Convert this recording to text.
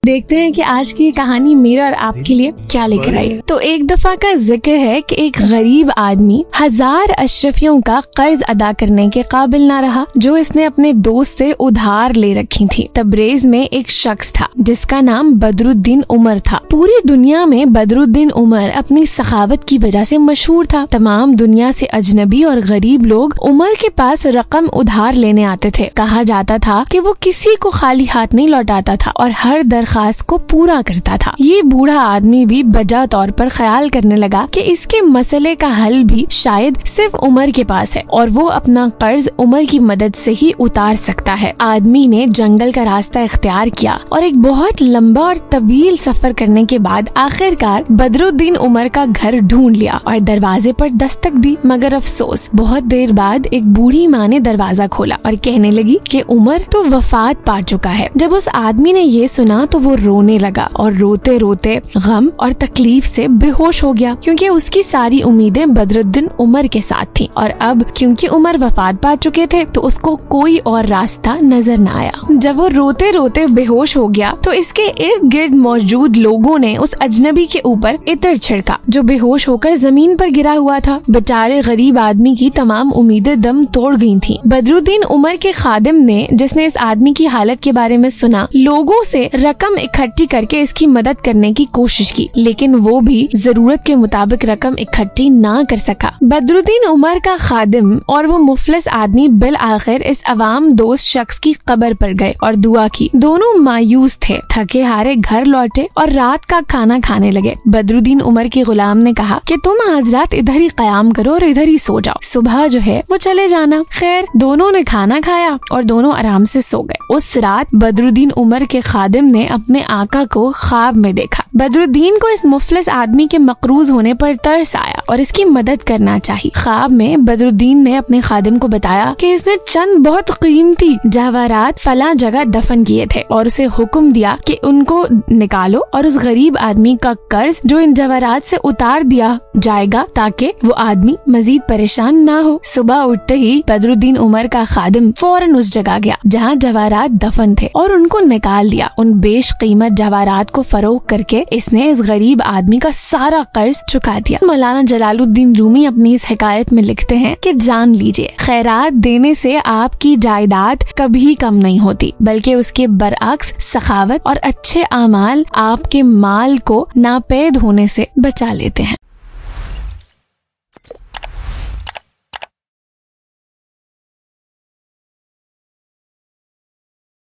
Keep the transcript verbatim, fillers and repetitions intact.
देखते हैं कि आज की कहानी मेरा और आपके लिए क्या लेकर आई। तो एक दफा का जिक्र है कि एक गरीब आदमी हजार अशरफियों का कर्ज अदा करने के काबिल ना रहा जो इसने अपने दोस्त से उधार ले रखी थी। तबरेज में एक शख्स था जिसका नाम बदरुद्दीन उमर था। पूरी दुनिया में बदरुद्दीन उमर अपनी सखावत की वजह से मशहूर था। तमाम दुनिया से अजनबी और गरीब लोग उमर के पास रकम उधार लेने आते थे। कहा जाता था कि वो किसी को खाली हाथ नहीं लौटाता था और हर दरखास्त को पूरा करता था। ये बूढ़ा आदमी भी बजा तौर पर ख्याल करने लगा कि इसके मसले का हल भी शायद सिर्फ उमर के पास है और वो अपना कर्ज उमर की मदद से ही उतार सकता है। आदमी ने जंगल का रास्ता इख्तियार किया और एक बहुत लंबा और तवील सफर करने के बाद आखिरकार बदरुद्दीन उमर का घर ढूंढ लिया और दरवाजे पर दस्तक दी। मगर अफसोस, बहुत देर बाद एक बूढ़ी माँ ने दरवाजा खोला और कहने लगी कि उमर तो वफात पा चुका है। जब उस आदमी ने ये सुना तो वो रोने लगा और रोते रोते गम और तकलीफ से बेहोश हो गया क्योंकि उसकी सारी उम्मीदें बदरुद्दीन उमर के साथ थीं और अब क्योंकि उमर वफात पा चुके थे तो उसको कोई और रास्ता नजर न आया। जब वो रोते रोते बेहोश हो गया तो इसके इर्द गिर्द मौजूद लोगों ने उस अजनबी के ऊपर इत्र छिड़का जो बेहोश होकर जमीन पर गिरा हुआ था। बेचारे गरीब आदमी की तमाम उम्मीदें दम तोड़ गई थीं। बदरुद्दीन उमर के खादिम ने, जिसने इस आदमी की हालत के बारे में सुना, लोगों से रकम इकट्ठी करके इसकी मदद करने की कोशिश की, लेकिन वो भी जरूरत के मुताबिक रकम इकट्ठी ना कर सका। बदरुद्दीन उमर का खादिम और वो मुफलिस आदमी बिल आखिर इस अवाम दोस्त शख्स की कब्र पर गए और दुआ की। दोनों मायूस थे, थके हारे घर लौटे और रात का खाना खाने लगे। बदरुद्दीन उमर के गुलाम ने कहा कि तुम आज रात इधर ही कयाम करो और इधर ही सो जाओ, सुबह जो है वो चले जाना। खैर, दोनों ने खाना खाया और दोनों आराम से सो गए। उस रात बदरुद्दीन उमर के खादिम ने अपने आका को ख्वाब में देखा। बदरुद्दीन को इस मुफलिस आदमी के मकरूज होने पर तरस आया और इसकी मदद करना चाहिए। ख्वाब में बदरुद्दीन ने अपने खादिम को बताया कि इसने चंद बहुत कीमती जवाहरात फला जगह दफन किए थे और उसे हुक्म दिया कि उनको निकालो और उस गरीब आदमी का कर्ज जो इन जवाहरात से उतार दिया जाएगा ताकि वो आदमी मजीद परेशान ना हो। सुबह उठते ही बदरुद्दीन उमर का खादिम फौरन उस जगह गया जहाँ जवाहरात दफन थे और उनको निकाल लिया। उन बेश कीमत जवाहरात को फरोख्त करके इसने इस गरीब आदमी का सारा कर्ज चुका दिया। मौलाना जलालुद्दीन रूमी अपनी इस हिकायत में लिखते हैं कि जान लीजिए, खैरात देने से आपकी जायदाद कभी कम नहीं होती, बल्कि उसके बरअक्स सखावत और अच्छे आमाल आपके माल को नापैद होने से बचा लेते हैं।